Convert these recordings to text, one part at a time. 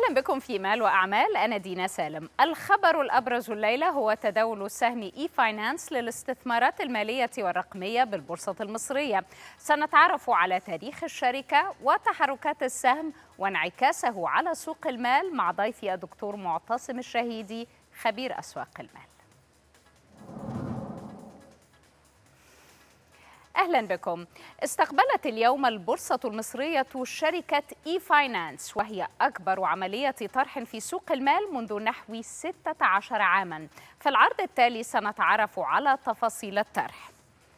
أهلا بكم في مال وأعمال. أنا دينا سالم. الخبر الأبرز الليلة هو تداول سهم إي فاينانس للاستثمارات المالية والرقمية بالبورصة المصرية. سنتعرف على تاريخ الشركة وتحركات السهم وانعكاسه على سوق المال مع ضيفي الدكتور معتصم الشهيدي خبير أسواق المال. أهلا بكم. استقبلت اليوم البورصة المصرية شركة إي فاينانس، وهي أكبر عملية طرح في سوق المال منذ نحو 16 عاما. في العرض التالي سنتعرف على تفاصيل الطرح.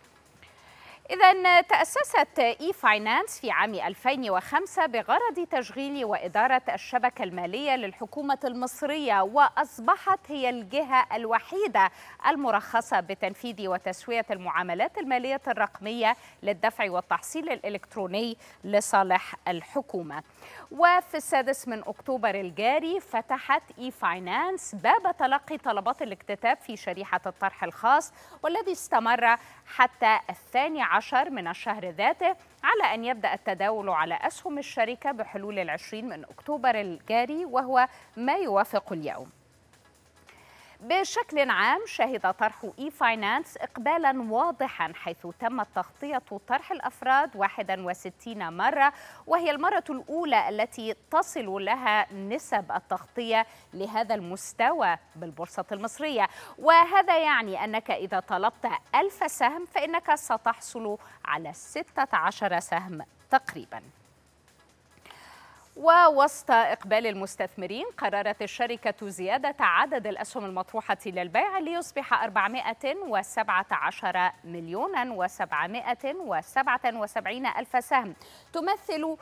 إذن تأسست إي فاينانس في عام 2005 بغرض تشغيل وإدارة الشبكة المالية للحكومة المصرية، وأصبحت هي الجهة الوحيدة المرخصة بتنفيذ وتسوية المعاملات المالية الرقمية للدفع والتحصيل الإلكتروني لصالح الحكومة. وفي 6 أكتوبر الجاري فتحت إي فاينانس باب تلقي طلبات الاكتتاب في شريحة الطرح الخاص، والذي استمر حتى 12 من الشهر ذاته، على أن يبدأ التداول على أسهم الشركة بحلول 20 أكتوبر الجاري، وهو ما يوافق اليوم. بشكل عام شهد طرح إي فاينانس إقبالا واضحا، حيث تم تغطية طرح الأفراد 61 مرة، وهي المرة الأولى التي تصل لها نسب التغطية لهذا المستوى بالبورصة المصرية. وهذا يعني أنك إذا طلبت 1000 سهم فإنك ستحصل على 16 سهم تقريبا. ووسط إقبال المستثمرين قررت الشركة زيادة عدد الأسهم المطروحة للبيع ليصبح 417 مليون و777 ألف سهم، تمثل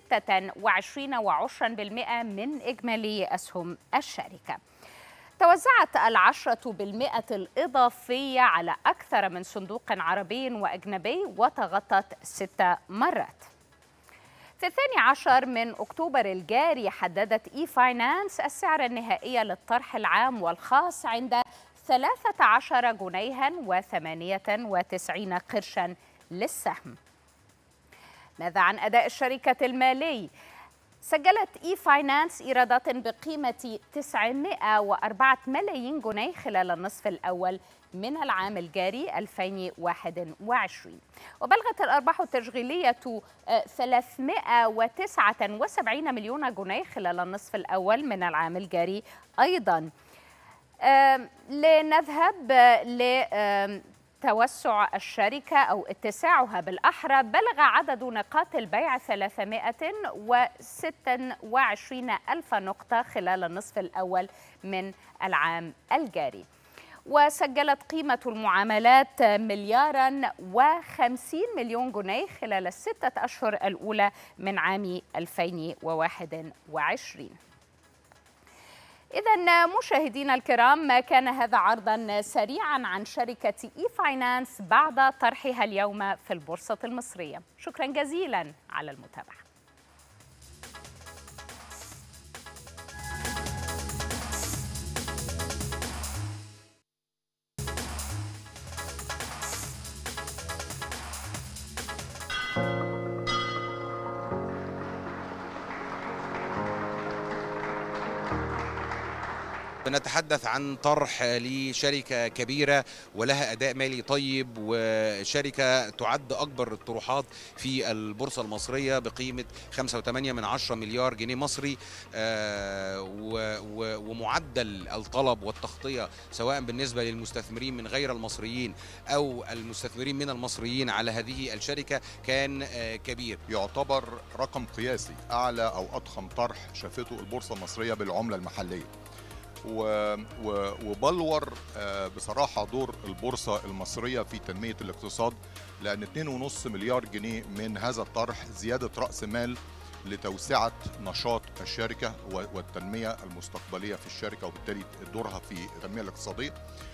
26.2% من إجمالي أسهم الشركة. توزعت 10% الإضافية على أكثر من صندوق عربي وأجنبي وتغطت 6 مرات. في 12 أكتوبر الجاري حددت إي فاينانس السعر النهائي للطرح العام والخاص عند 13 جنيها و98 قرشا للسهم. ماذا عن أداء الشركة المالي؟ سجلت إي فاينانس إيرادات بقيمة 904 ملايين جنيه خلال النصف الأول من العام الجاري 2021، وبلغت الأرباح التشغيلية 379 مليون جنيه خلال النصف الأول من العام الجاري أيضا. لنذهب توسع الشركة أو اتساعها بالأحرى، بلغ عدد نقاط البيع 326 ألف نقطة خلال النصف الأول من العام الجاري. وسجلت قيمة المعاملات ملياراً و50 مليون جنيه خلال ال6 أشهر الأولى من عام 2021. إذن مشاهدينا الكرام، كان هذا عرضاً سريعاً عن شركة إي فاينانس بعد طرحها اليوم في البورصة المصرية. شكراً جزيلاً على المتابعة. بنتحدث عن طرح لشركة كبيرة ولها أداء مالي طيب، وشركة تعد أكبر الطروحات في البورصة المصرية بقيمة 5.8 مليار جنيه مصري. ومعدل الطلب والتغطية سواء بالنسبة للمستثمرين من غير المصريين أو المستثمرين من المصريين على هذه الشركة كان كبير. يعتبر رقم قياسي، أعلى أو أضخم طرح شافته البورصة المصرية بالعملة المحلية، وبلور بصراحة دور البورصة المصرية في تنمية الاقتصاد، لأن 2.5 مليار جنيه من هذا الطرح زيادة رأس مال لتوسعة نشاط الشركة والتنمية المستقبلية في الشركة، وبالتالي دورها في التنمية الاقتصادية.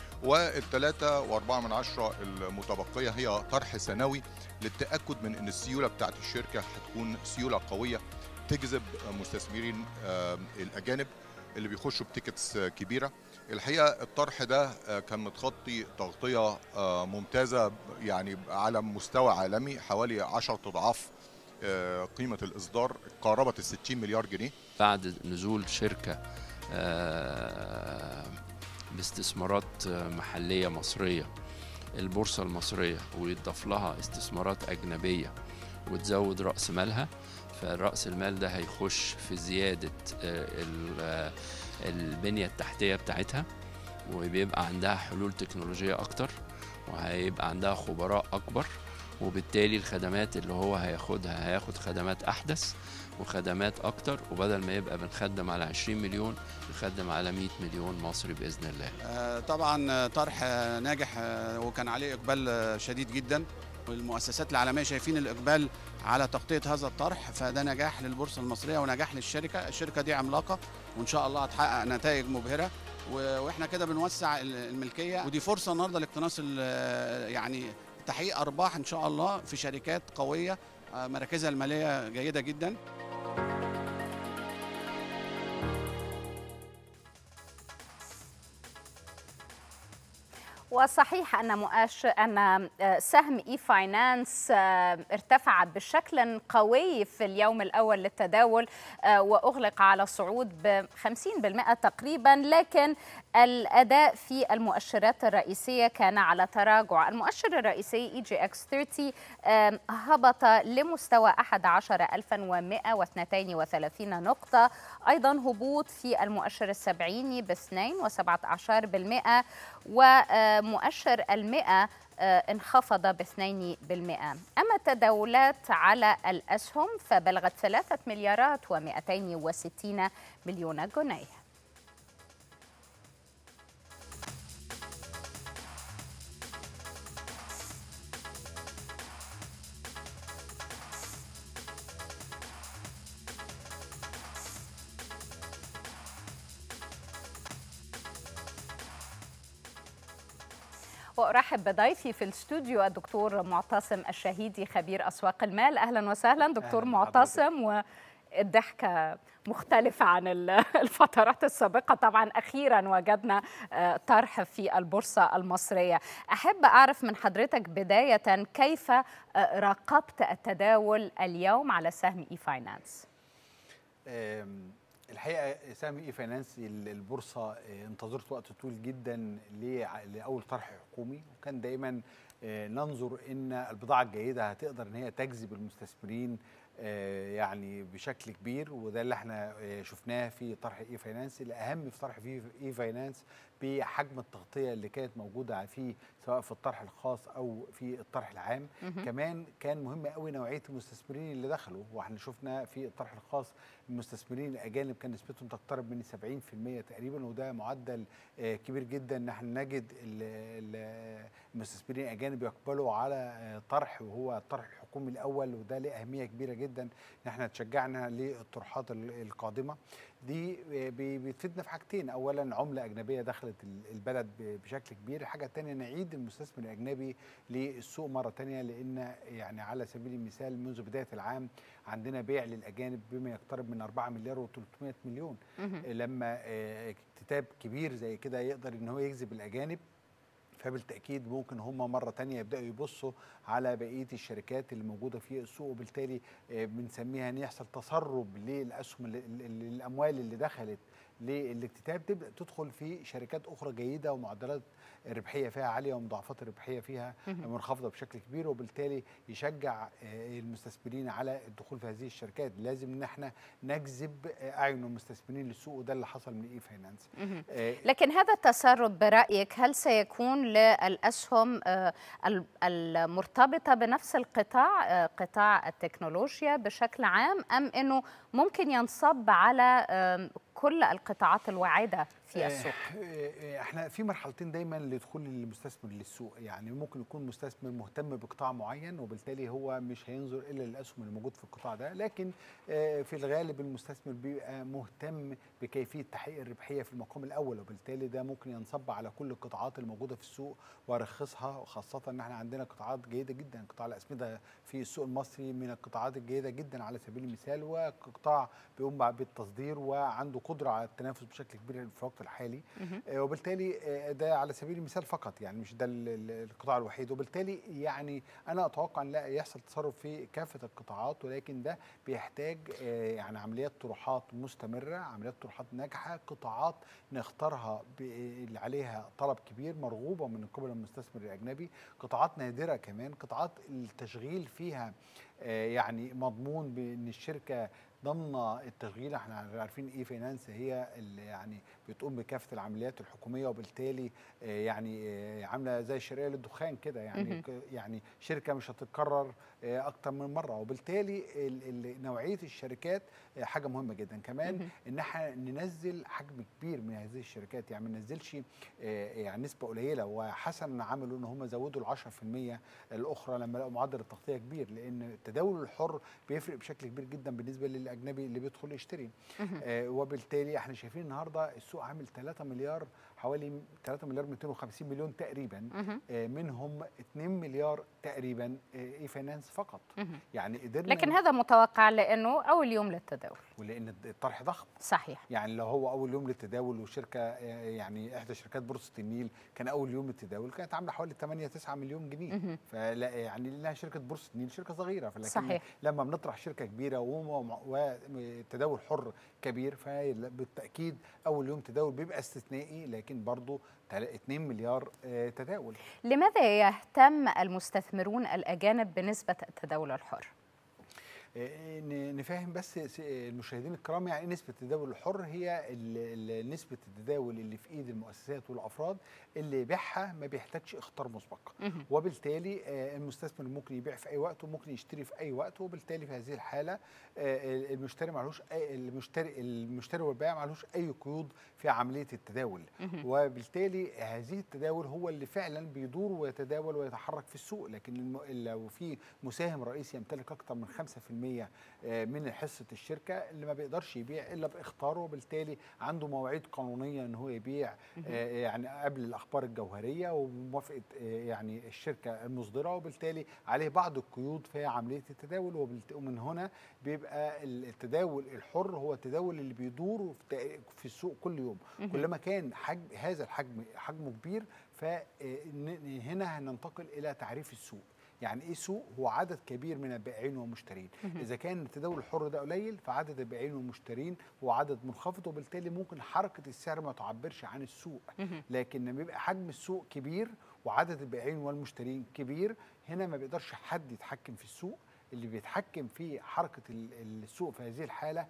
وال3.4 المتبقية هي طرح سنوي للتأكد من أن السيولة بتاعت الشركة هتكون سيولة قوية تجذب مستثمرين الأجانب اللي بيخشوا بتيكتس كبيرة. الحقيقة الطرح ده كان متغطي تغطية ممتازة، يعني على مستوى عالمي، حوالي 10 أضعاف قيمة الإصدار قاربت 60 مليار جنيه. بعد نزول شركة باستثمارات محلية مصرية البورصة المصرية ويضاف لها استثمارات أجنبية وتزود رأس مالها، فرأس المال ده هيخش في زيادة البنية التحتية بتاعتها، وبيبقى عندها حلول تكنولوجية أكتر، وهيبقى عندها خبراء أكبر، وبالتالي الخدمات اللي هو هياخدها هياخد خدمات أحدث وخدمات أكتر، وبدل ما يبقى بنخدم على 20 مليون نخدم على 100 مليون مصري بإذن الله. طبعا طرح ناجح وكان عليه إقبال شديد جدا، والمؤسسات العالمية شايفين الإقبال على تغطية هذا الطرح، فده نجاح للبورصة المصرية ونجاح للشركة. الشركة دي عملاقة وإن شاء الله هتحقق نتائج مبهرة، واحنا كده بنوسع الملكية، ودي فرصة النهارده لاقتناص يعني تحقيق أرباح إن شاء الله في شركات قوية مراكزها المالية جيدة جدا. وصحيح أن سهم إي فاينانس ارتفع بشكل قوي في اليوم الأول للتداول وأغلق على صعود ب50% تقريبا، لكن الأداء في المؤشرات الرئيسية كان على تراجع. المؤشر الرئيسي EGX30 هبط لمستوى 11132 نقطة، أيضا هبوط في المؤشر السبعيني ب2.17%، ومؤشر المئة انخفض ب2%. أما التداولات على الأسهم فبلغت 3,260 مليون جنيه. وأرحب بضيفي في الاستوديو الدكتور معتصم الشهيدي خبير أسواق المال. أهلا وسهلا دكتور معتصم. والضحكة مختلفة عن الفترات السابقة، طبعا أخيرا وجدنا طرح في البورصة المصرية. أحب أعرف من حضرتك بداية كيف راقبت التداول اليوم على سهم إي فاينانس؟ الحقيقه سهم اي فاينانس البورصه انتظرت وقت طويل جدا لاول طرح حكومي، وكان دايما ننظر ان البضاعه الجيده هتقدر ان هي تجذب المستثمرين يعني بشكل كبير، وده اللي احنا شفناه في طرح اي فاينانس. الاهم في طرح اي فاينانس بحجم التغطيه اللي كانت موجوده فيه سواء في الطرح الخاص او في الطرح العام. كمان كان مهم قوي نوعيه المستثمرين اللي دخلوا، واحنا شفنا في الطرح الخاص المستثمرين الاجانب كان نسبتهم تقترب من 70% تقريبا، وده معدل كبير جدا ان احنا نجد المستثمرين الاجانب يقبلوا على طرح وهو الطرح الحكومي الاول، وده له اهميه كبيره جدا ان احنا تشجعنا للطروحات القادمه. دي بتفيدنا في حاجتين: اولا عمله اجنبيه دخلت البلد بشكل كبير، الحاجه الثانيه نعيد المستثمر الاجنبي للسوق مره ثانيه، لان يعني على سبيل المثال منذ بدايه العام عندنا بيع للاجانب بما يقترب من 4 مليار و300 مليون. لما اكتتاب كبير زي كده يقدر ان هو يجذب الاجانب، فبالتأكيد ممكن هم مرة تانية يبدأوا يبصوا على بقية الشركات اللي موجودة في السوق، وبالتالي بنسميها ان يحصل تسرب للأسهم الأموال اللي دخلت للاكتتاب تبدأ تدخل في شركات أخرى جيدة ومعدلات الربحية فيها عالية ومضاعفات الربحية فيها منخفضة بشكل كبير، وبالتالي يشجع المستثمرين على الدخول في هذه الشركات. لازم ان احنا نجذب أعين المستثمرين للسوق، وده اللي حصل من اي فاينانس. لكن هذا التسرب برأيك هل سيكون للأسهم المرتبطة بنفس القطاع، قطاع التكنولوجيا بشكل عام، أم أنه ممكن ينصب على كل القطاعات الواعدة في السوق؟ احنا في مرحلتين دايما لدخول المستثمر للسوق. يعني ممكن يكون مستثمر مهتم بقطاع معين، وبالتالي هو مش هينظر الا للاسهم اللي موجود في القطاع ده، لكن في الغالب المستثمر بيبقى مهتم بكيفيه تحقيق الربحيه في المقام الاول، وبالتالي ده ممكن ينصب على كل القطاعات الموجوده في السوق ويرخصها، وخاصه ان احنا عندنا قطاعات جيده جدا. قطاع الاسمده في السوق المصري من القطاعات الجيده جدا على سبيل المثال، وقطاع بيقوم بالتصدير وعنده قدره على التنافس بشكل كبير في وقت الوقت الحالي. وبالتالي ده على سبيل المثال فقط، يعني مش ده القطاع الوحيد. وبالتالي يعني انا اتوقع ان لا يحصل تصرف في كافه القطاعات، ولكن ده بيحتاج يعني عمليات طروحات مستمره، عمليات طروحات ناجحه، قطاعات نختارها اللي عليها طلب كبير مرغوبه من قبل المستثمر الاجنبي، قطاعات نادره كمان، قطاعات التشغيل فيها يعني مضمون بان الشركه ضمن التشغيل. احنا عارفين اي فاينانس هي اللي يعني بتقوم بكافه العمليات الحكوميه، وبالتالي يعني عامله زي الشركه للدخان كده، يعني يعني شركه مش هتتكرر اكتر من مره. وبالتالي نوعيه الشركات حاجه مهمه جدا كمان، ان احنا ننزل حجم كبير من هذه الشركات، يعني ما ننزلش يعني نسبه قليله. وحسن عملوا ان هم زودوا ال 10% الاخرى لما لقوا معدل التغطيه كبير، لان التداول الحر بيفرق بشكل كبير جدا بالنسبه للاجنبي اللي بيدخل يشتري. وبالتالي احنا شايفين النهارده السوق عامل 3 مليار، حوالي 3 مليار 250 مليون تقريبا، منهم 2 مليار تقريبا اي فاينانس فقط. يعني قدرنا، لكن هذا متوقع لانه اول يوم للتداول، ولان الطرح ضخم. صحيح. يعني لو هو اول يوم للتداول، وشركه يعني احدى شركات بورصه النيل كان اول يوم للتداول كانت عامله حوالي 8-9 مليون جنيه، فلا يعني لانها شركه بورصه النيل شركه صغيره، فلكن صحيح. لما بنطرح شركه كبيره وتداول حر كبير، فبالتاكيد اول يوم تداول بيبقى استثنائي، لكن برضه 2 مليار تداول. لماذا يهتم المستثمرون الاجانب بنسبه التداول الحر؟ نفهم بس المشاهدين الكرام، يعني نسبة التداول الحر هي نسبة التداول اللي في ايد المؤسسات والافراد اللي بيعها ما بيحتاجش اخطار مسبق، وبالتالي المستثمر ممكن يبيع في اي وقت وممكن يشتري في اي وقت، وبالتالي في هذه الحالة المشتري معلوش المشتري والبائع معلوش اي قيود في عملية التداول، وبالتالي هذه التداول هو اللي فعلا بيدور ويتداول ويتحرك في السوق. لكن لو في مساهم رئيسي يمتلك اكثر من 5% من حصة الشركة، اللي ما بيقدرش يبيع إلا بإخطاره، وبالتالي عنده مواعيد قانونية إن هو يبيع يعني قبل الأخبار الجوهرية وموافقة يعني الشركة المصدرة، وبالتالي عليه بعض القيود في عملية التداول. ومن هنا بيبقى التداول الحر هو التداول اللي بيدور في السوق كل يوم. كلما كان هذا الحجم حجمه كبير، فهنا هننتقل إلى تعريف السوق. يعني ايه سوق؟ هو عدد كبير من البائعين والمشترين. اذا كان التداول الحر ده قليل، فعدد البائعين والمشترين هو عدد منخفض، وبالتالي ممكن حركه السعر ما تعبرش عن السوق. لكن لما يبقى حجم السوق كبير وعدد البائعين والمشترين كبير، هنا ما بيقدرش حد يتحكم في السوق. اللي بيتحكم في حركه السوق في هذه الحاله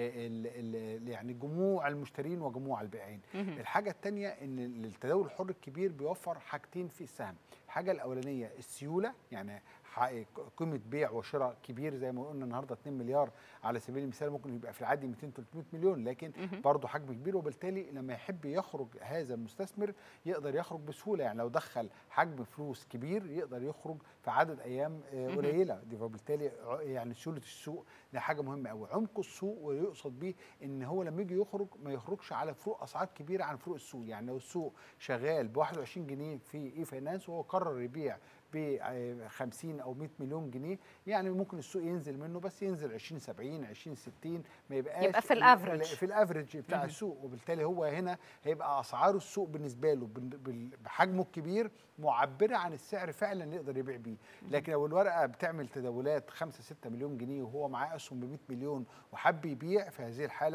يعني جموع المشترين وجموع البائعين. الحاجه الثانيه ان التداول الحر الكبير بيوفر حاجتين في السهم. الحاجه الاولانيه السيوله، يعني قيمه بيع وشراء كبير زي ما قلنا النهارده 2 مليار على سبيل المثال، ممكن يبقى في العادي 200-300 مليون، لكن برضه حجم كبير، وبالتالي لما يحب يخرج هذا المستثمر يقدر يخرج بسهوله. يعني لو دخل حجم فلوس كبير يقدر يخرج في عدد ايام قليله دي، وبالتالي يعني سيوله السوق دي حاجه مهمه قوي. عمق السوق ويقصد بيه ان هو لما يجي يخرج ما يخرجش على فروق اسعار كبيره عن فروق السوق. يعني لو السوق شغال ب 21 جنيه في اي فاينانس وهو قرر يبيع ب 50 او 100 مليون جنيه، يعني ممكن السوق ينزل منه، بس ينزل 20-70 20-60، ما يبقاش في الافريج، في الافريج بتاع السوق. وبالتالي هو هنا هيبقى اسعار السوق بالنسبه له بحجمه الكبير معبره عن السعر فعلا اللي يقدر يبيع بيه. لكن لو الورقه بتعمل تداولات 5-6 مليون جنيه وهو معاه اسهم ب 100 مليون وحب يبيع، في هذه الحاله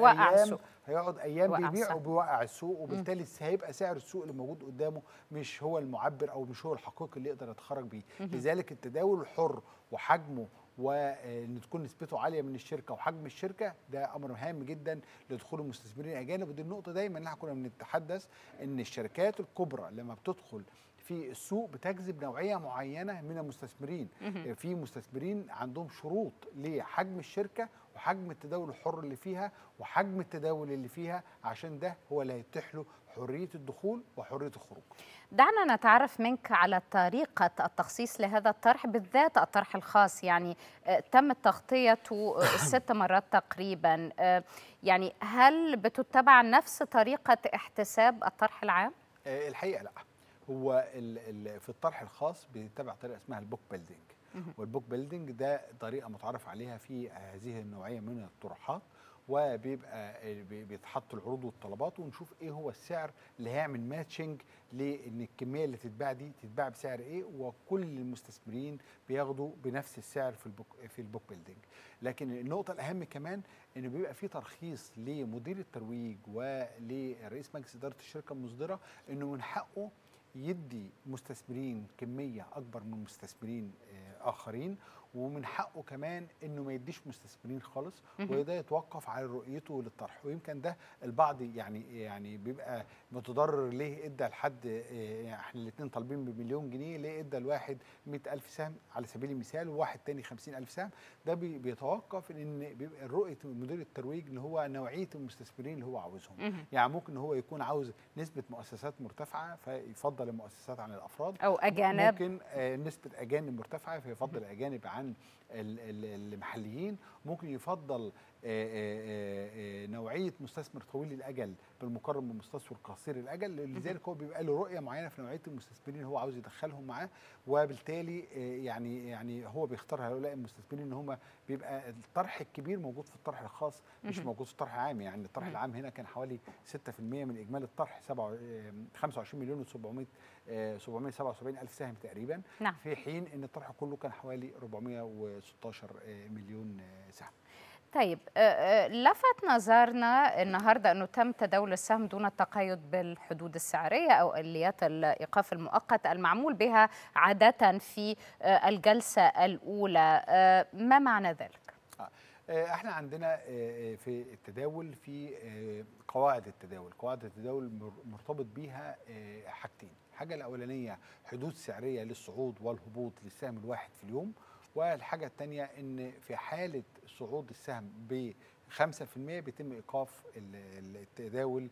هيقعد ايام بيبيع وبيوقع السوق، وبالتالي هيبقى سعر السوق اللي موجود قدامه مش هو المعبر او مش هو الحقيقي اللي يقدر يتخرج بيه. لذلك التداول الحر وحجمه وان تكون نسبته عاليه من الشركه وحجم الشركه ده امر هام جدا لدخول المستثمرين الاجانب. ودي النقطه دايما اللي احنا كنا بنتحدث ان الشركات الكبرى لما بتدخل في السوق بتجذب نوعيه معينه من المستثمرين. في مستثمرين عندهم شروط لحجم الشركه وحجم التداول الحر اللي فيها وحجم التداول اللي فيها، عشان ده هو اللي هيتيح له حريه الدخول وحريه الخروج. دعنا نتعرف منك على طريقة التخصيص لهذا الطرح، بالذات الطرح الخاص. يعني تم تغطيته 6 مرات تقريبا، يعني هل بتتبع نفس طريقة احتساب الطرح العام؟ الحقيقة لا، هو في الطرح الخاص بيتبع طريقة اسمها البوك بيلدينج، والبوك بيلدينج ده طريقة متعارف عليها في هذه النوعية من الطروحات، وبيبقى بيتحط العروض والطلبات، ونشوف ايه هو السعر اللي هيعمل ماتشنج لان الكميه اللي تتباع دي تتباع بسعر ايه، وكل المستثمرين بياخدوا بنفس السعر في البوك بيلدينج. لكن النقطه الاهم كمان انه بيبقى في ترخيص لمدير الترويج ولرئيس مجلس اداره الشركه المصدره انه من حقه يدي مستثمرين كميه اكبر من مستثمرين اخرين، ومن حقه كمان انه ما يديش مستثمرين خالص، وده يتوقف على رؤيته للطرح. ويمكن ده البعض يعني بيبقى متضرر، ليه ادى لحد احنا الاثنين طالبين بمليون جنيه، ليه ادى الواحد 100,000 سهم على سبيل المثال وواحد تاني 50,000 سهم؟ ده بيتوقف ان بيبقى رؤيه مدير الترويج اللي هو نوعيه المستثمرين اللي هو عاوزهم. يعني ممكن هو يكون عاوز نسبه مؤسسات مرتفعه فيفضل المؤسسات عن الافراد، او اجانب، ممكن نسبه اجانب مرتفعه فيفضل الاجانب عن المحليين، ممكن يفضل نوعيه مستثمر طويل الاجل بالمقارنه بمستثمر قصير الاجل. لذلك هو بيبقى له رؤيه معينه في نوعيه المستثمرين اللي هو عاوز يدخلهم معاه، وبالتالي يعني هو بيختار هؤلاء المستثمرين ان هم بيبقى الطرح الكبير موجود في الطرح الخاص مش موجود في الطرح العام. يعني الطرح العام هنا كان حوالي 6% من اجمالي الطرح، 25 مليون و777 الف سهم تقريبا. نعم. في حين ان الطرح كله كان حوالي 416 مليون سهم. طيب، لفت نظرنا النهارده انه تم تداول السهم دون التقيد بالحدود السعريه او اليات الايقاف المؤقت المعمول بها عاده في الجلسه الاولى، ما معنى ذلك؟ احنا عندنا في التداول في قواعد التداول مرتبط بيها حاجتين. الحاجه الاولانيه حدود سعريه للصعود والهبوط للسهم الواحد في اليوم، والحاجة الثانية إن في حالة صعود السهم ب 5% بيتم إيقاف التداول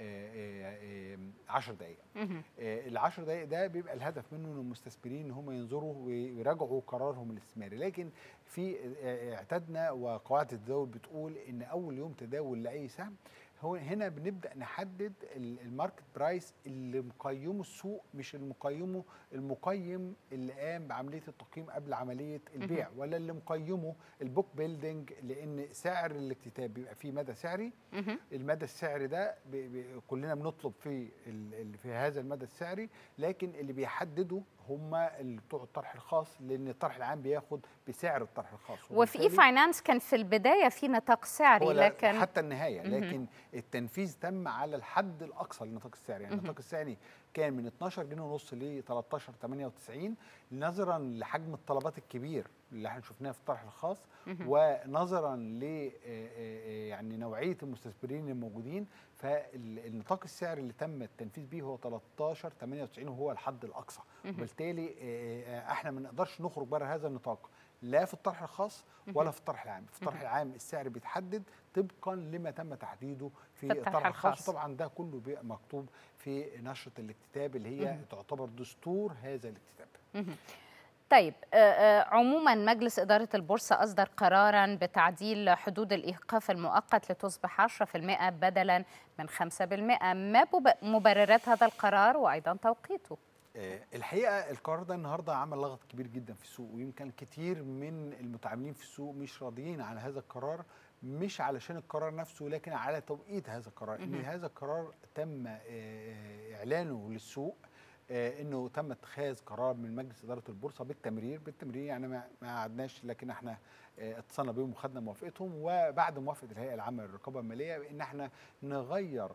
10 دقائق. ال10 دقائق ده بيبقى الهدف منه إن المستثمرين هم ينظروا ويراجعوا قرارهم الاستثماري. لكن في اعتدنا وقواعد التداول بتقول إن أول يوم تداول لأي سهم هو هنا بنبدأ نحدد الماركت برايس اللي مقيمه السوق، مش المقيم اللي قام بعملية التقييم قبل عملية البيع، ولا اللي مقيمه البوك بيلدينج، لأن سعر الاكتتاب بيبقى فيه مدى سعري. المدى السعري ده كلنا بنطلب في هذا المدى السعري، لكن اللي بيحدده هم بتوع الطرح الخاص، لان الطرح العام بياخد بسعر الطرح الخاص. وفي اي فاينانس كان في البدايه في نطاق سعري، لكن حتى النهايه، لكن التنفيذ تم على الحد الاقصى للنطاق السعري. يعني النطاق السعري كان من 12 جنيه ونص ل 13.98 نظرا لحجم الطلبات الكبير اللي احنا شفناها في الطرح الخاص، ونظرا ل يعني نوعيه المستثمرين الموجودين. فالنطاق السعري اللي تم التنفيذ به هو 13.98 وهو الحد الاقصى. وبالتالي احنا ما نقدرش نخرج بره هذا النطاق، لا في الطرح الخاص ولا في الطرح العام. في الطرح العام السعر بيتحدد طبقا لما تم تحديده في الطرح الخاص، وطبعا ده كله بيبقى مكتوب في نشرة الاكتتاب اللي هي تعتبر دستور هذا الاكتتاب. طيب، عموما مجلس إدارة البورصة أصدر قرارا بتعديل حدود الإيقاف المؤقت لتصبح 10% بدلا من 5%. ما مبررات هذا القرار وأيضا توقيته؟ الحقيقة القرار ده النهاردة عمل لغط كبير جدا في السوق، ويمكن كتير من المتعاملين في السوق مش راضيين على هذا القرار، مش علشان القرار نفسه لكن على توقيت هذا القرار. إن هذا القرار تم إعلانه للسوق انه تم اتخاذ قرار من مجلس اداره البورصه بالتمرير يعني ما قعدناش، لكن احنا اتصلنا بيهم وخدنا موافقتهم، وبعد موافقه الهيئه العامه للرقابه الماليه ان احنا نغير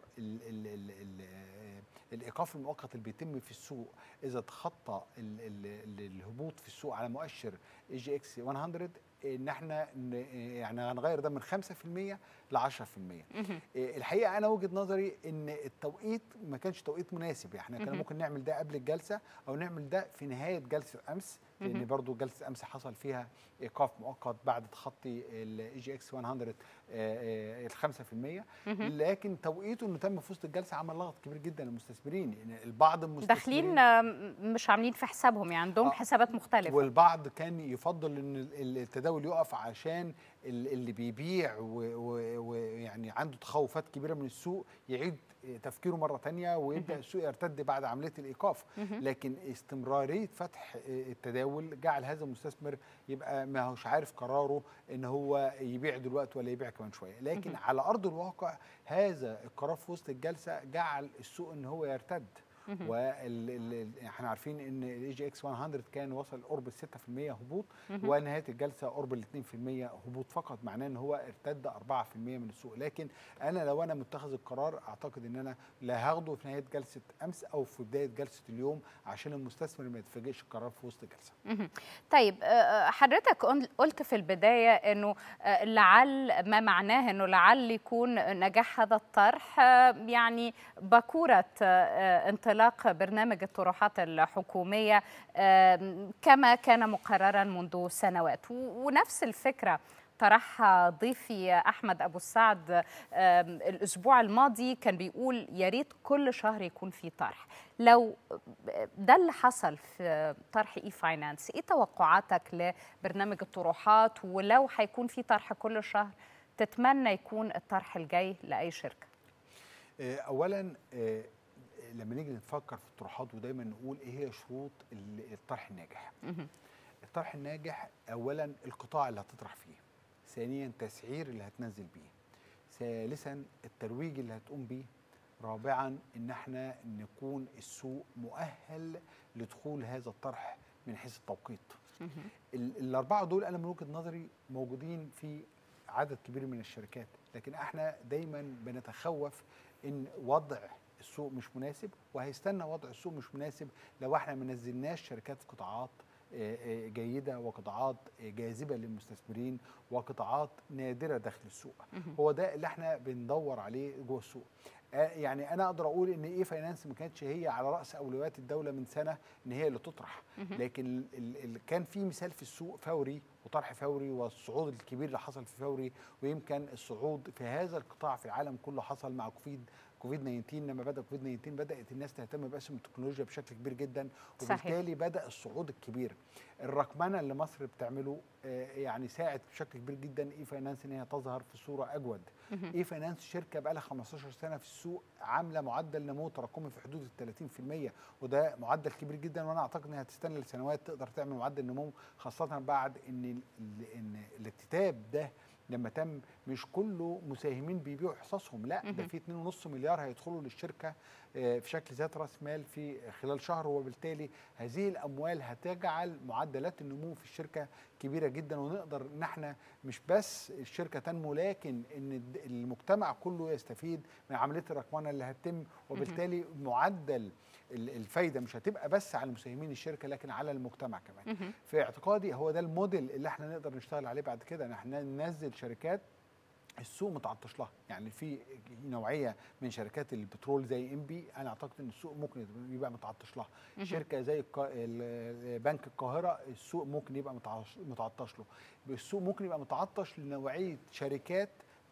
الايقاف المؤقت اللي بيتم في السوق اذا تخطى الهبوط في السوق على مؤشر EGX 100، ان احنا يعني هنغير ده من 5% ل 10%. الحقيقه انا وجهه نظري ان التوقيت ما كانش توقيت مناسب. احنا كان ممكن نعمل ده قبل الجلسه او نعمل ده في نهايه جلسه امس، لان برضو جلسه امس حصل فيها ايقاف مؤقت بعد تخطي EGX 100 ال 5%. لكن توقيته انه تم في وسط الجلسه عمل لغط كبير جدا للمستثمرين. يعني البعض داخلين مش عاملين في حسابهم، يعني عندهم حسابات مختلفه، والبعض كان يفضل ان التداول يقف عشان اللي بيبيع ويعني عنده تخوفات كبيره من السوق يعيد تفكيره مره ثانيه ويبدا السوق يرتد بعد عمليه الايقاف. لكن استمراريه فتح التداول جعل هذا المستثمر يبقى ما هوش عارف قراره ان هو يبيع دلوقتي ولا يبيع كمان شويه. لكن على ارض الواقع هذا القرار في وسط الجلسه جعل السوق ان هو يرتد. احنا عارفين ان الاي جي اكس 100 كان وصل قرب ال 6% هبوط، ونهايه الجلسه قرب ال 2% هبوط فقط، معناه ان هو ارتد 4% من السوق. لكن انا لو انا متخذ القرار اعتقد ان انا لا هاخده في نهايه جلسه امس او في بدايه جلسه اليوم عشان المستثمر ما يتفاجئش القرار في وسط الجلسه. طيب حضرتك قلت في البدايه انه لعل ما معناه انه لعل يكون نجاح هذا الطرح يعني باكوره انطلاق برنامج الطروحات الحكومية كما كان مقررا منذ سنوات. ونفس الفكرة طرحها ضيفي أحمد أبو السعد الأسبوع الماضي، كان بيقول يا ريت كل شهر يكون في طرح. لو ده اللي حصل في طرح اي فاينانس، ايه توقعاتك لبرنامج الطروحات؟ ولو هيكون في طرح كل شهر تتمنى يكون الطرح الجاي لأي شركة؟ أولا لما نيجي نفكر في الطروحات ودايما نقول ايه هي شروط الطرح الناجح. الطرح الناجح اولا القطاع اللي هتطرح فيه، ثانيا تسعير اللي هتنزل بيه، ثالثا الترويج اللي هتقوم بيه، رابعا ان احنا نكون السوق مؤهل لدخول هذا الطرح من حيث التوقيت. الاربعه دول انا من وجهه نظري موجودين في عدد كبير من الشركات، لكن احنا دايما بنتخوف ان وضع السوق مش مناسب، وهيستنى وضع السوق مش مناسب لو احنا ما نزلناش شركات في قطاعات جيده وقطاعات جاذبه للمستثمرين وقطاعات نادره داخل السوق. هو ده اللي احنا بندور عليه جوه السوق. يعني انا اقدر اقول ان ايه فاينانس ما كانتش هي على راس اولويات الدوله من سنه ان هي اللي تطرح، لكن كان في مثال في السوق فوري وطرح فوري، والصعود الكبير اللي حصل في فوري، ويمكن الصعود في هذا القطاع في العالم كله حصل مع كوفيد 19. لما بدا كوفيد 19 بدات الناس تهتم باسهم التكنولوجيا بشكل كبير جدا، وبالتالي بدا الصعود الكبير. الرقمنه اللي مصر بتعمله يعني ساعد بشكل كبير جدا اي فاينانس ان هي تظهر في صوره اجود. اي فاينانس شركه بقى لها 15 سنه في السوق، عامله معدل نمو تراكمي في حدود ال 30%، وده معدل كبير جدا، وانا اعتقد انها هتستنى لسنوات تقدر تعمل معدل نمو، خاصه بعد ان الاكتتاب ده لما تم مش كله مساهمين بيبيعوا حصصهم، لا ده في 2.5 مليار هيدخلوا للشركه في شكل ذات راس مال في خلال شهر، وبالتالي هذه الاموال هتجعل معدلات النمو في الشركه كبيره جدا، ونقدر ان احنا مش بس الشركه تنمو لكن ان المجتمع كله يستفيد من عمليه الرقمنه اللي هتتم، وبالتالي معدل الفايده مش هتبقى بس على مساهمين الشركه لكن على المجتمع كمان. في اعتقادي هو ده الموديل اللي احنا نقدر نشتغل عليه بعد كده، ان احنا ننزل شركات السوق متعطش لها. يعني في نوعيه من شركات البترول زي انبي، انا اعتقد ان السوق ممكن يبقى متعطش لها. شركه زي بنك القاهره السوق ممكن يبقى متعطش له. السوق ممكن يبقى متعطش لنوعيه شركات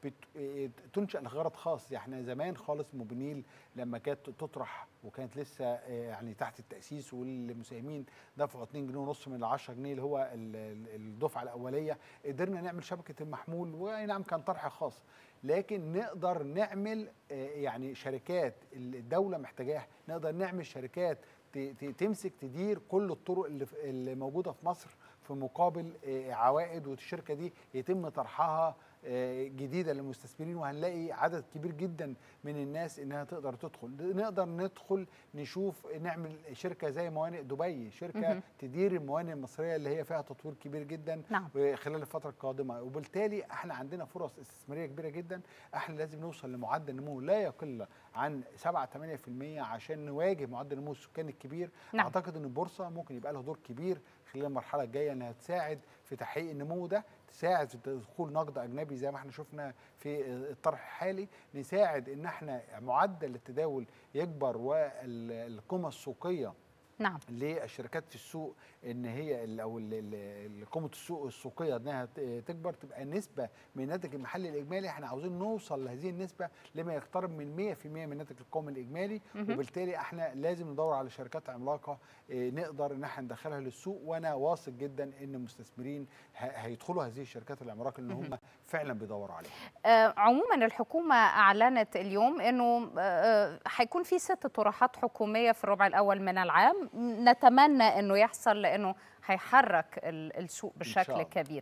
تنشأ لغرض خاص. احنا زمان خالص موبينيل لما كانت تطرح وكانت لسه يعني تحت التأسيس والمساهمين دفعوا 2.5 جنيه من 10 جنيه اللي هو الدفعة الأولية، قدرنا نعمل شبكة المحمول، وأي نعم كان طرح خاص، لكن نقدر نعمل يعني شركات الدولة محتاجاها، نقدر نعمل شركات تمسك تدير كل الطرق اللي موجودة في مصر في مقابل عوائد، والشركة دي يتم طرحها جديدة للمستثمرين، وهنلاقي عدد كبير جدا من الناس انها تقدر تدخل. نقدر ندخل نشوف نعمل شركة زي موانئ دبي، شركة تدير الموانئ المصرية اللي هي فيها تطوير كبير جدا خلال الفترة القادمة، وبالتالي احنا عندنا فرص استثمارية كبيرة جدا. احنا لازم نوصل لمعدل نمو لا يقل عن 7-8% عشان نواجه معدل النمو السكاني الكبير. اعتقد ان البورصة ممكن يبقى لها دور كبير خلال المرحلة الجاية انها تساعد في تحقيق النمو ده، تساعد في دخول نقد اجنبي زي ما احنا شفنا في الطرح الحالي، نساعد ان احنا معدل التداول يكبر والقيمه السوقيه نعم. للشركات في السوق ان هي او قوه السوق السوقيه انها تكبر، تبقى نسبه من الناتج المحلي الاجمالي. احنا عاوزين نوصل لهذه النسبه لما يقترب من 100% من الناتج القومي الاجمالي، وبالتالي احنا لازم ندور على شركات عملاقه نقدر ان احنا ندخلها للسوق. وانا واثق جدا ان المستثمرين هيدخلوا هذه الشركات العملاقه اللي هم فعلا بيدوروا عليها. عموما الحكومه اعلنت اليوم انه هيكون في 6 طروحات حكوميه في الربع الاول من العام، نتمنى انه يحصل لانه هيحرك السوق بشكل كبير.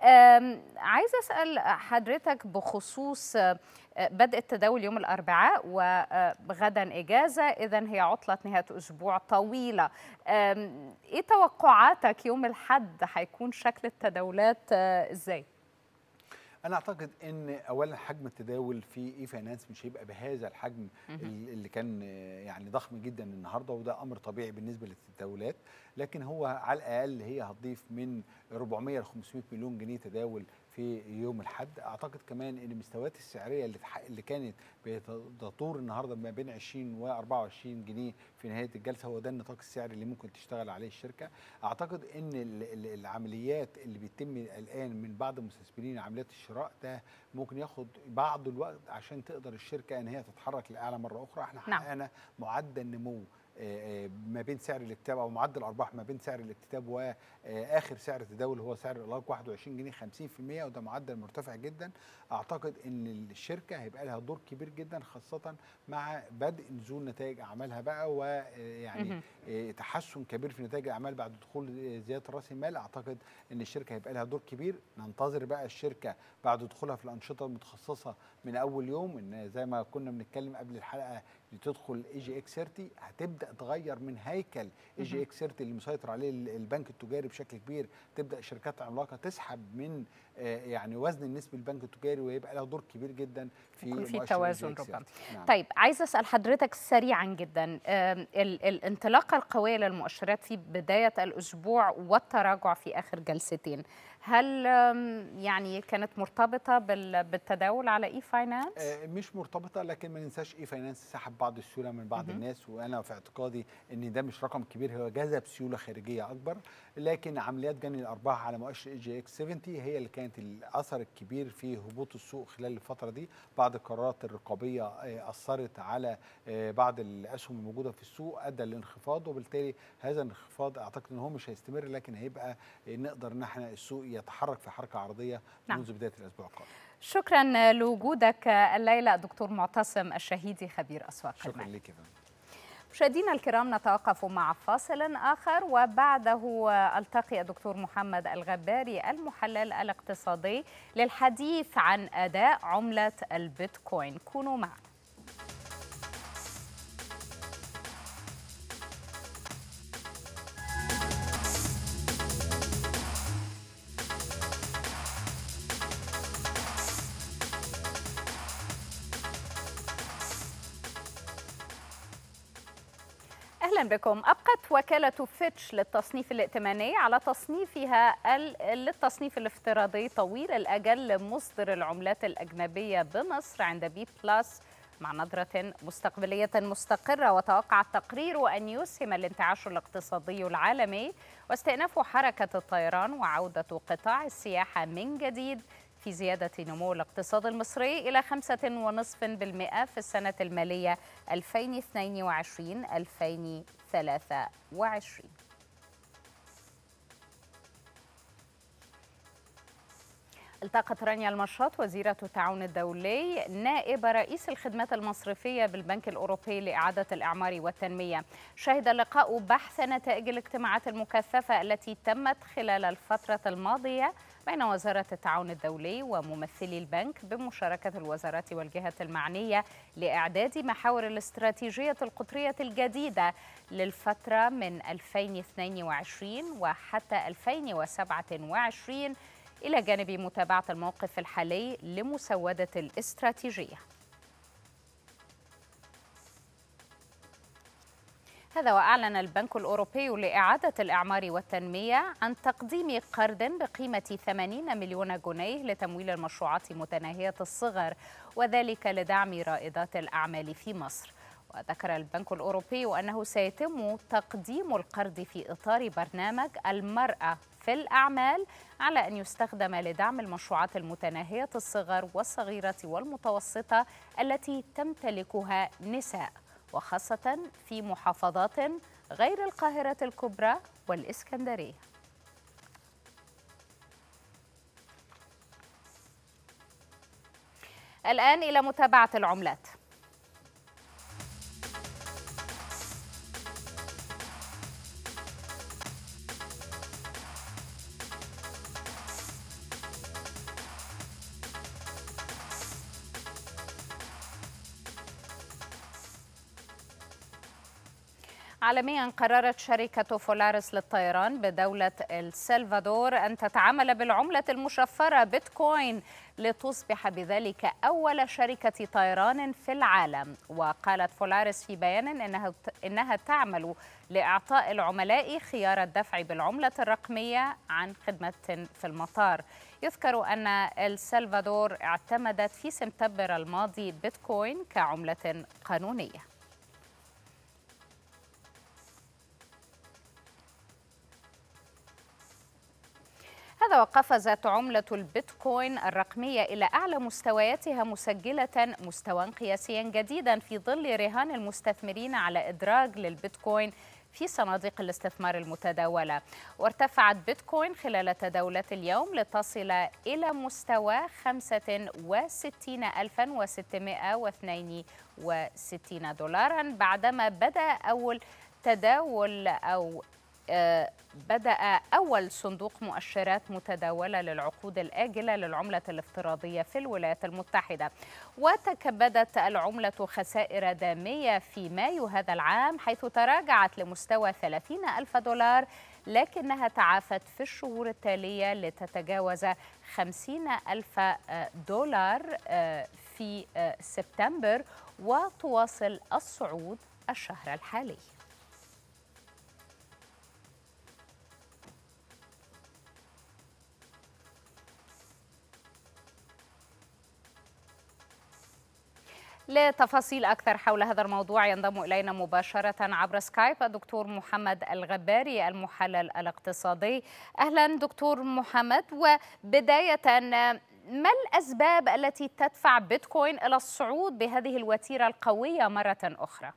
عايزه اسال حضرتك بخصوص بدء التداول يوم الاربعاء وغدا اجازه، اذا هي عطله نهايه اسبوع طويله. ايه توقعاتك يوم الاحد هيكون شكل التداولات ازاي؟ أنا أعتقد إن أولا حجم التداول في إي فاينانس مش هيبقى بهذا الحجم اللي كان يعني ضخم جدا النهارده، وده أمر طبيعي بالنسبة للتداولات، لكن هو على الأقل هي هتضيف من 400 ل 500 مليون جنيه تداول في يوم الأحد. أعتقد كمان إن المستويات السعرية اللي كانت بتدور النهارده ما بين 20 و 24 جنيه في نهاية الجلسة، هو ده النطاق السعري اللي ممكن تشتغل عليه الشركة. أعتقد إن العمليات اللي بيتم الآن من بعض المستثمرين، عمليات الشراء ده ممكن ياخد بعض الوقت عشان تقدر الشركة إن هي تتحرك لأعلى مرة أخرى. احنا حققنا معدل نمو ما بين سعر الاكتتاب او معدل ارباح ما بين سعر الاكتتاب واخر سعر التداول هو سعر الاغلاق 21 جنيه 50%، وده معدل مرتفع جدا. اعتقد ان الشركه هيبقى لها دور كبير جدا، خاصه مع بدء نزول نتائج اعمالها بقى، ويعني تحسن كبير في نتائج الاعمال بعد دخول زياده راس المال. اعتقد ان الشركه هيبقى لها دور كبير. ننتظر بقى الشركه بعد دخولها في الانشطه المتخصصه من اول يوم، ان زي ما كنا بنتكلم قبل الحلقه تدخل اي جي اكس 30، هتبدا تغير من هيكل اي جي اكس 30 اللي مسيطر عليه البنك التجاري بشكل كبير. تبدا شركات عملاقه تسحب من يعني وزن النسبي للبنك التجاري، ويبقى لها دور كبير جدا في توازن ربما. نعم. طيب عايزه اسال حضرتك سريعا جدا، الانطلاقه القويه للمؤشرات في بدايه الاسبوع والتراجع في اخر جلستين، هل يعني كانت مرتبطه بالتداول على اي فاينانس؟ مش مرتبطه، لكن ما ننساش اي فاينانس سحب بعض السيوله من بعض الناس، وانا في اعتقادي ان ده مش رقم كبير، هو جذب سيوله خارجيه اكبر. لكن عمليات جني الارباح على مؤشر اي جي اكس 70 هي اللي كانت الاثر الكبير في هبوط السوق خلال الفتره دي. بعض القرارات الرقابيه اثرت على بعض الاسهم الموجوده في السوق، ادى للانخفاض، وبالتالي هذا الانخفاض اعتقد ان هو مش هيستمر، لكن هيبقى نقدر ان احنا السوق يتحرك في حركه عرضيه منذ بدايه الاسبوع القادم. شكرا لوجودك الليله دكتور معتصم الشهيدي خبير اسواق المال. شكرا لك يا فندم. مشاهدينا الكرام، نتوقف مع فاصل آخر وبعده ألتقي الدكتور محمد الغباري المحلل الاقتصادي للحديث عن أداء عملة البيتكوين. كونوا معنا. أهلا بكم. أبقت وكالة فيتش للتصنيف الائتماني على تصنيفها للتصنيف الافتراضي طويل الأجل مصدر العملات الأجنبية بمصر عند بي بلس مع نظرة مستقبلية مستقرة. وتوقع التقرير أن يسهم الانتعاش الاقتصادي العالمي واستئناف حركة الطيران وعودة قطاع السياحة من جديد في زيادة نمو الاقتصاد المصري إلى 5.5% في السنة المالية 2022-2023. التقت رانيا المشاط وزيرة التعاون الدولي نائب رئيس الخدمات المصرفية بالبنك الأوروبي لإعادة الإعمار والتنمية. شهد اللقاء بحث نتائج الاجتماعات المكثفة التي تمت خلال الفترة الماضية بين وزارة التعاون الدولي وممثلي البنك بمشاركة الوزارات والجهات المعنية لإعداد محاور الاستراتيجية القطرية الجديدة للفترة من 2022 وحتى 2027 إلى جانب متابعة الموقف الحالي لمسودة الاستراتيجية. هذا وأعلن البنك الأوروبي لإعادة الإعمار والتنمية عن تقديم قرض بقيمة 80 مليون جنيه لتمويل المشروعات متناهية الصغر، وذلك لدعم رائدات الأعمال في مصر. وذكر البنك الأوروبي أنه سيتم تقديم القرض في إطار برنامج المرأة في الأعمال على أن يستخدم لدعم المشروعات المتناهية الصغر والصغيرة والمتوسطة التي تمتلكها نساء، وخاصة في محافظات غير القاهرة الكبرى والإسكندرية. الآن إلى متابعة العملات. عالميا قررت شركة فولاريس للطيران بدولة السلفادور أن تتعامل بالعملة المشفرة بيتكوين لتصبح بذلك أول شركة طيران في العالم. وقالت فولاريس في بيان إنها تعمل لإعطاء العملاء خيار الدفع بالعملة الرقمية عن خدمة في المطار. يذكر أن السلفادور اعتمدت في سبتمبر الماضي بيتكوين كعملة قانونية. هذا وقفزت عملة البيتكوين الرقمية إلى أعلى مستوياتها، مسجلة مستوى قياسيا جديدا في ظل رهان المستثمرين على إدراج للبيتكوين في صناديق الاستثمار المتداولة. وارتفعت بيتكوين خلال تداولات اليوم لتصل إلى مستوى 65,662 دولارا بعدما بدأ أول صندوق مؤشرات متداولة للعقود الآجلة للعملة الافتراضية في الولايات المتحدة. وتكبدت العملة خسائر دامية في مايو هذا العام، حيث تراجعت لمستوى 30,000 دولار، لكنها تعافت في الشهور التالية لتتجاوز 50,000 دولار في سبتمبر، وتواصل الصعود الشهر الحالي. لتفاصيل أكثر حول هذا الموضوع ينضم إلينا مباشرة عبر سكايب الدكتور محمد الغباري المحلل الاقتصادي. أهلا دكتور محمد، وبداية ما الأسباب التي تدفع بيتكوين إلى الصعود بهذه الوتيرة القوية مرة أخرى؟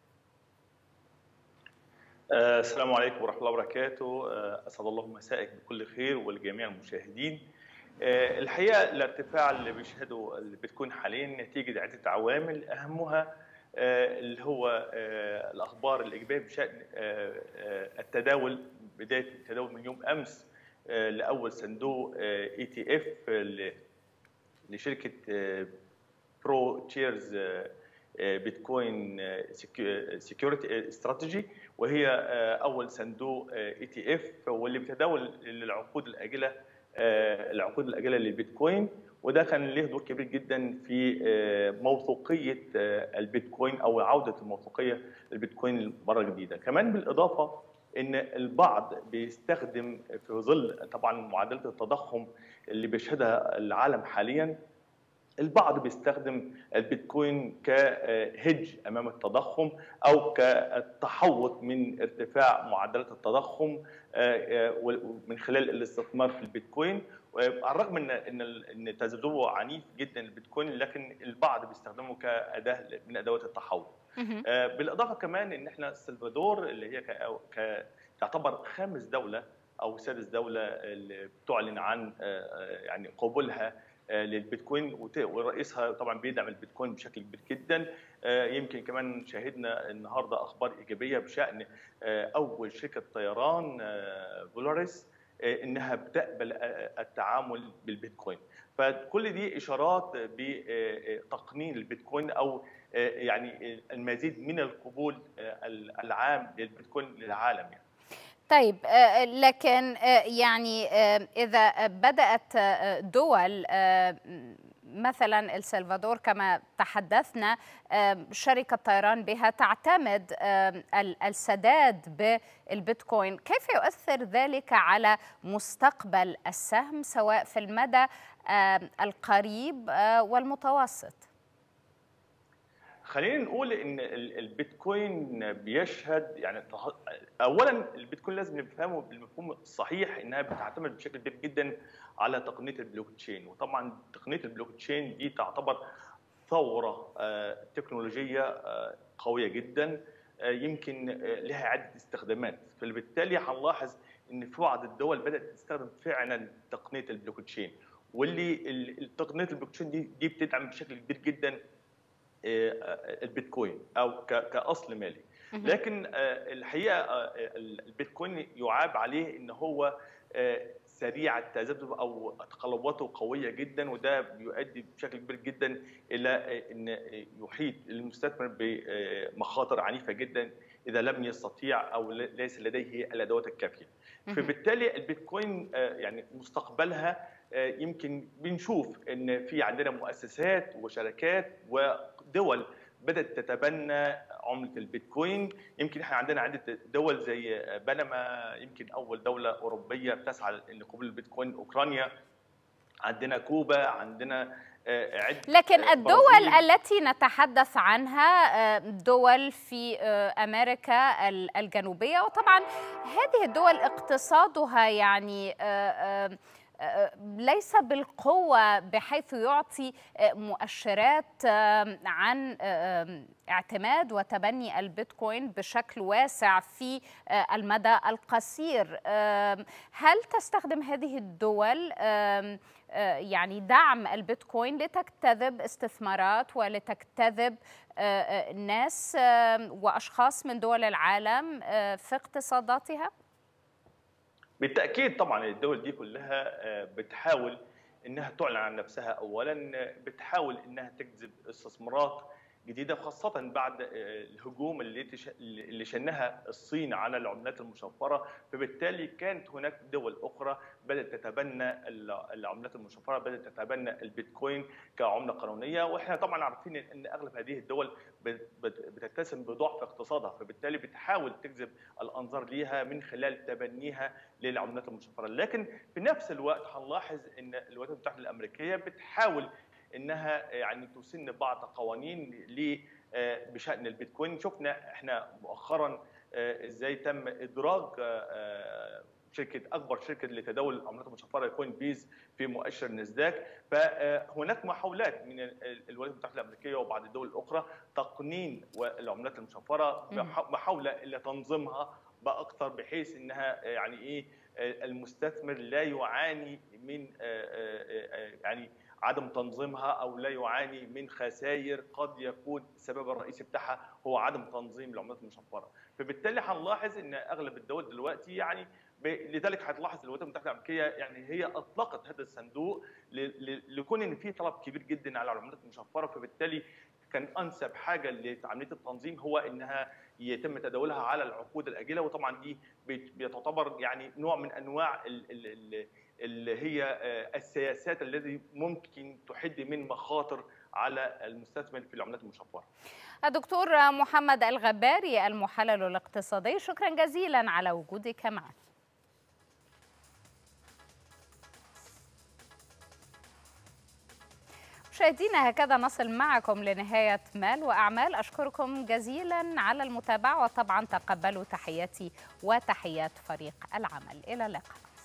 السلام عليكم ورحمة الله وبركاته. أسعد الله مسائك بكل خير ولجميع المشاهدين. الحقيقة الارتفاع اللي بيشهده البيتكوين حاليا نتيجة عدة عوامل، أهمها اللي هو الأخبار الإيجابية بشأن التداول، بداية التداول من يوم أمس لأول صندوق ETF لشركة برو تشيرز بيتكوين سيكيورتي استراتيجي، وهي أول صندوق ETF واللي بيتداول للعقود الآجلة للبيتكوين. وده كان له دور كبير جدا في موثوقيه البيتكوين او عوده الموثوقيه للبيتكوين مره جديده. كمان بالاضافه ان البعض بيستخدم في ظل طبعا معدلات التضخم اللي بيشهدها العالم حاليا، البعض بيستخدم البيتكوين كهيدج امام التضخم او كتحوط من ارتفاع معدلات التضخم من خلال الاستثمار في البيتكوين. على الرغم ان تذبذبه عنيف جدا البيتكوين، لكن البعض بيستخدمه كاداه من ادوات التحوط. بالاضافه كمان ان احنا السلفادور اللي هي تعتبر خامس دوله او سادس دوله اللي بتعلن عن يعني قبولها للبيتكوين، ورئيسها طبعا بيدعم البيتكوين بشكل كبير جدا. يمكن كمان شاهدنا النهارده اخبار ايجابيه بشان اول شركه طيران فولاريس انها بتقبل التعامل بالبيتكوين. فكل دي اشارات بتقنين البيتكوين او يعني المزيد من القبول العام للبيتكوين للعالم يعني. طيب، لكن يعني إذا بدأت دول مثلا السلفادور كما تحدثنا شركة طيران بها تعتمد السداد بالبيتكوين، كيف يؤثر ذلك على مستقبل السهم سواء في المدى القريب والمتوسط؟ خلينا نقول ان البيتكوين بيشهد يعني اولا البيتكوين لازم نفهمه بالمفهوم الصحيح انها بتعتمد بشكل كبير جدا على تقنيه البلوك تشين، وطبعا تقنيه البلوك تشين دي تعتبر ثوره تكنولوجيه قويه جدا، يمكن لها عده استخدامات، فبالتالي هنلاحظ ان في بعض الدول بدات تستخدم فعلا تقنيه البلوك تشين، واللي تقنيه البلوك تشين دي بتدعم بشكل كبير جدا البيتكوين او كاصل مالي. لكن الحقيقه البيتكوين يعاب عليه ان هو سريع التذبذب او تقلباته قويه جدا، وده بيؤدي بشكل كبير جدا الى ان يحيط المستثمر بمخاطر عنيفه جدا اذا لم يستطيع او ليس لديه الادوات الكافيه. فبالتالي البيتكوين يعني مستقبلها يمكن بنشوف ان في عندنا مؤسسات وشركات ودول بدات تتبنى عمله البيتكوين. يمكن احنا عندنا عده دول زي بنما، يمكن اول دوله اوروبيه بتسعى لقبول البيتكوين، اوكرانيا، عندنا كوبا، عندنا لكن الدول التي نتحدث عنها دول في أمريكا الجنوبية، وطبعا هذه الدول اقتصادها يعني ليس بالقوة بحيث يعطي مؤشرات عن اعتماد وتبني البيتكوين بشكل واسع في المدى القصير. هل تستخدم هذه الدول يعني دعم البيتكوين لتجتذب استثمارات ولتجتذب ناس وأشخاص من دول العالم في اقتصاداتها؟ بالتأكيد طبعا الدول دي كلها بتحاول انها تعلن عن نفسها، اولا بتحاول انها تجذب استثمارات جديده، خاصه بعد الهجوم اللي شنها الصين على العملات المشفره، فبالتالي كانت هناك دول اخرى بدات تتبنى العملات المشفره، بدات تتبنى البيتكوين كعمله قانونيه، واحنا طبعا عارفين ان اغلب هذه الدول بتتسم بضعف اقتصادها، فبالتالي بتحاول تجذب الانظار ليها من خلال تبنيها للعملات المشفره. لكن في نفس الوقت هنلاحظ ان الولايات المتحده الامريكيه بتحاول انها يعني تسن بعض قوانين بشان البيتكوين. شفنا احنا مؤخرا ازاي تم ادراج اكبر شركه لتداول العملات المشفره كوين بيز في مؤشر ناسداك، فهناك محاولات من الولايات المتحده الامريكيه وبعض الدول الاخرى تقنين العملات المشفره، محاوله الى تنظيمها باكثر بحيث انها يعني ايه المستثمر لا يعاني من يعني عدم تنظيمها او لا يعاني من خسائر قد يكون السبب الرئيسي بتاعها هو عدم تنظيم العملات المشفره. فبالتالي هنلاحظ ان اغلب الدول دلوقتي يعني لذلك هتلاحظ الولايات المتحده الامريكيه يعني هي اطلقت هذا الصندوق لكون ان في طلب كبير جدا على العملات المشفره، فبالتالي كان انسب حاجه لعمليه التنظيم هو انها يتم تداولها على العقود الاجله، وطبعا دي بتعتبر يعني نوع من انواع اللي هي السياسات التي ممكن تحد من مخاطر على المستثمر في العملات المشفره. الدكتور محمد الغباري المحلل الاقتصادي، شكرا جزيلا على وجودك معنا. مشاهدينا هكذا نصل معكم لنهاية مال وأعمال، أشكركم جزيلا على المتابعة، وطبعا تقبلوا تحياتي وتحيات فريق العمل. إلى اللقاء.